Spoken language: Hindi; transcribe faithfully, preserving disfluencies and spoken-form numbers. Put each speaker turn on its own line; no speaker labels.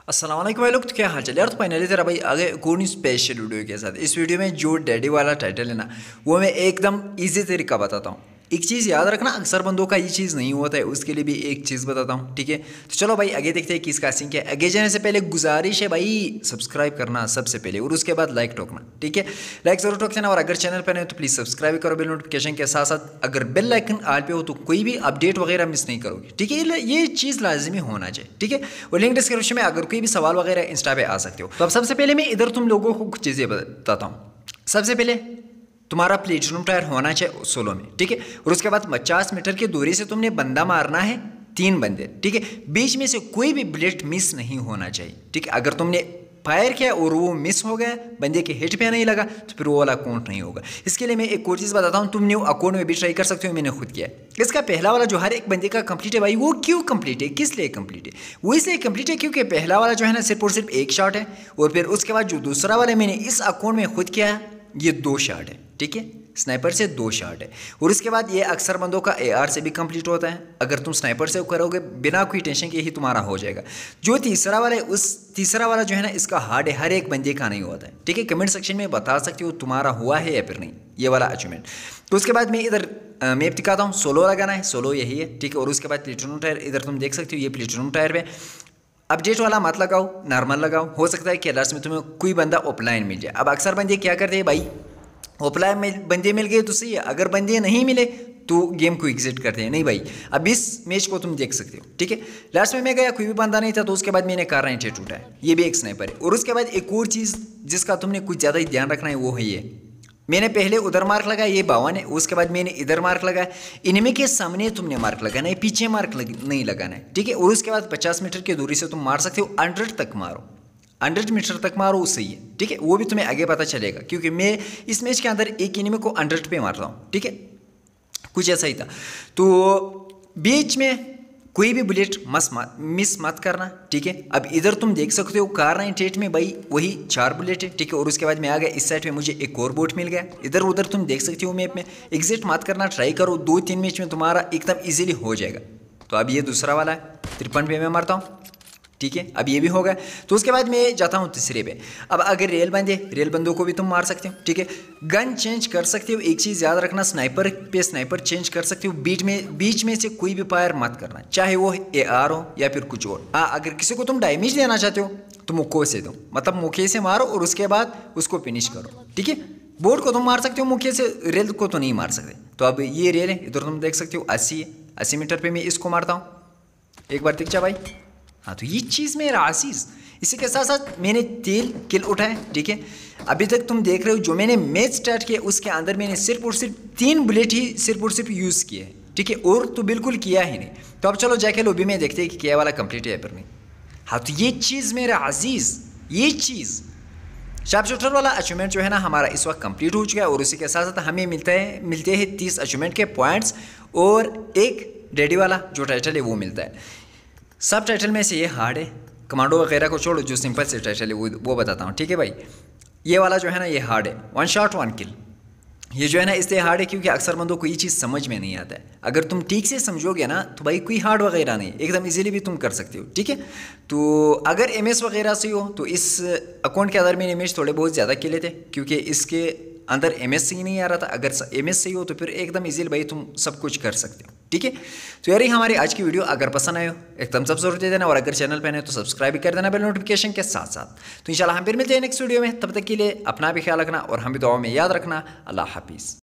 अस्सलाम वालेकुम भाई लोग, तो क्या हाल चाल यार। तो फाइनली तेरा भाई आगे कौन स्पेशल वीडियो के साथ। इस वीडियो में जो डैडी वाला टाइटल है ना, वो मैं एकदम इजी तरीका बताता हूँ। एक चीज़ याद रखना, अक्सर बंदों का ये चीज़ नहीं होता है, उसके लिए भी एक चीज़ बताता हूँ, ठीक है। तो चलो भाई आगे देखते हैं किसका सिंक है। आगे जाने से पहले गुजारिश है भाई, सब्सक्राइब करना सबसे पहले और उसके बाद लाइक ठोकना, ठीक है। लाइक जरूर ठोक देना और अगर चैनल पर नहीं तो प्लीज़ सब्सक्राइब करो बेल नोटिफिकेशन के साथ साथ। अगर बेल आइकन आल पे हो तो कोई भी अपडेट वगैरह मिस नहीं करोगे, ठीक है। ये चीज़ लाजमी होना चाहिए, ठीक है। और लिंक डिस्क्रिप्शन में अगर कोई भी सवाल वगैरह इंस्टा पे आ सकते हो। तो अब सबसे पहले मैं इधर तुम लोगों को कुछ चीज़ें बताता हूँ। सबसे पहले तुम्हारा प्लेटिनम टायर होना चाहिए सोलो में, ठीक है। और उसके बाद पचास मीटर की दूरी से तुमने बंदा मारना है, तीन बंदे, ठीक है। बीच में से कोई भी बुलेट मिस नहीं होना चाहिए, ठीक है। अगर तुमने फायर किया और वो मिस हो गया, बंदे के हिट पे नहीं लगा, तो फिर वो वाला अकाउंट नहीं होगा। इसके लिए मैं एक और चीज़ बताता हूँ, तुम न्यू अकाउंट में भी ट्राई कर सकते हो, मैंने खुद किया। इसका पहला वाला जो हर एक बंदे का कंप्लीट है भाई, वो क्यों कंप्लीट है, किस लिए कंप्लीट है? वो इसलिए कंप्लीट है क्योंकि पहला वाला जो है ना सिर्फ और सिर्फ एक शॉट है, और फिर उसके बाद जो दूसरा वाला मैंने इस अकाउंट में खुद किया है, ये दो शॉट है, ठीक है। स्नाइपर से दो शॉट है। और उसके बाद ये अक्सर बंदों का एआर से भी कंप्लीट होता है। अगर तुम स्नाइपर से करोगे बिना कोई टेंशन के ही तुम्हारा हो जाएगा। जो तीसरा वाला है, उस तीसरा वाला जो है ना, इसका हार्ड है, हर एक बंदे का नहीं होता है, ठीक है। कमेंट सेक्शन में बता सकते हो तुम्हारा हुआ है या फिर नहीं ये वाला अचीवमेंट। तो उसके बाद मैं इधर मैप दिखाता हूँ, सोलो लगाना है, सोलो यही है, ठीक है। और उसके बाद प्लेटिनम टायर इधर तुम देख सकते हो, ये प्लेटिनम टायर पे अपडेट वाला मत लगाओ, नॉर्मल लगाओ। हो सकता है कि लास्ट में तुम्हें कोई बंदा ऑफलाइन मिल जाए। अब अक्सर बंदे क्या करते हैं भाई, ऑफलाइन में बंदे मिल गए तो सही है, अगर बंदे नहीं मिले तो गेम को एग्जिट करते हैं। नहीं भाई, अब इस मैच को तुम देख सकते हो, ठीक है। लास्ट में मैं गया, कोई भी बंदा नहीं था, तो उसके बाद मैंने कार नाइनटी टूटा है, ये भी एक स्नाइपर है। और उसके बाद एक और चीज़ जिसका तुमने कुछ ज़्यादा ही ध्यान रखना है, वो है ये। मैंने पहले उधर मार्क लगाया, ये बावन है। उसके बाद मैंने इधर मार्क लगाया, इनमें के सामने तुमने मार्क लगाना है, पीछे मार्क लग, नहीं लगाना है, ठीक है। और उसके बाद पचास मीटर की दूरी से तुम मार सकते हो, हंड्रेड तक मारो, हंड्रेड मीटर तक मारो, सही है, ठीक है। वो भी तुम्हें आगे पता चलेगा, क्योंकि मैं इस मैच के अंदर एक एनिमी को हंड्रेड पे मार रहा हूँ, ठीक है। कुछ ऐसा ही था। तो बीच में कोई भी बुलेट मस मिस मत करना, ठीक है। अब इधर तुम देख सकते हो कार नाइनटी एट में भाई वही चार बुलेट है, ठीक है। और उसके बाद मैं आ गया इस साइड में, मुझे एक और बोट मिल गया। इधर उधर तुम देख सकते हो मैप में, एग्जिट मत करना, ट्राई करो, दो तीन मैच में तुम्हारा एकदम इजीली हो जाएगा। तो अब ये दूसरा वाला है, तिरपन पे मैं मारता हूँ, ठीक है। अब ये भी होगा। तो उसके बाद मैं जाता हूँ तीसरे पे। अब अगर रेल बंदे, रेल बंदों को भी तुम मार सकते हो, ठीक है। गन चेंज कर सकते हो, एक चीज़ याद रखना, स्नाइपर पे स्नाइपर चेंज कर सकते हो, बीच में बीच में से कोई भी फायर मत करना, चाहे वो ए आर हो या फिर कुछ और। हाँ, अगर किसी को तुम डैमेज देना चाहते हो तो मुक्के से दो, मतलब मुक्के से मारो और उसके बाद उसको फिनिश करो, ठीक है। बोर्ड को तुम मार सकते हो मुक्के से, रेल को तो नहीं मार सकते। तो अब ये रेल है, इधर तुम देख सकते हो अस्सी है, अस्सी मीटर पर मैं इसको मारता हूँ, एक बार दिख जा भाई। हाँ, तो ये चीज़ मेरा आशीष। इसी के साथ साथ मैंने तेल किल उठाए, ठीक है। अभी तक तुम देख रहे हो जो मैंने मैच स्टार्ट किया उसके अंदर मैंने सिर्फ और सिर्फ तीन बुलेट ही सिर्फ और सिर्फ यूज़ किए हैं, ठीक है। और तो बिल्कुल किया ही नहीं। तो अब चलो जाके लॉबी में देखते हैं कि क्या वाला कंप्लीट है या फिर नहीं। हाँ, तो ये चीज़ मेरा अजीज़, ये चीज़ शार्प शूटर वाला अचीवमेंट जो है ना हमारा इस वक्त कंप्लीट हो चुका है। और उसी के साथ साथ हमें मिलता है मिलते हैं तीस अचीवमेंट के पॉइंट्स और एक डैडी वाला जो टाइटल है वो मिलता है। सब टाइटल में से ये हार्ड है, कमांडो वगैरह को छोड़ो, जो सिंपल से टाइटल है वो वो बताता हूँ, ठीक है भाई। ये वाला जो है ना ये हार्ड है, वन शॉट वन किल। ये जो है ना इसलिए हार्ड है क्योंकि अक्सर बंदों को ये चीज़ समझ में नहीं आता है। अगर तुम ठीक से समझोगे ना तो भाई कोई हार्ड वगैरह नहीं, एकदम इजीली भी तुम कर सकते हो, ठीक है। तो अगर एम एस वगैरह से हो तो इस अकाउंट के अंदर मैंने इमेज थोड़े बहुत ज़्यादा किए थे, क्योंकि इसके अंदर एम एस ही नहीं आ रहा था। अगर एम एस सही हो तो फिर एकदम इजीली भाई तुम सब कुछ कर सकते हो, ठीक है। तो यार हमारी आज की वीडियो अगर पसंद आए हो एक थम्स अप जरूर दे देना, और अगर चैनल पे नए तो सब्सक्राइब भी कर देना बेल नोटिफिकेशन के साथ साथ। तो इंशाल्लाह हम फिर मिलते हैं नेक्स्ट वीडियो में, तब तक के लिए अपना भी ख्याल रखना और हम भी दुआ में याद रखना। अल्लाह हाफिज़।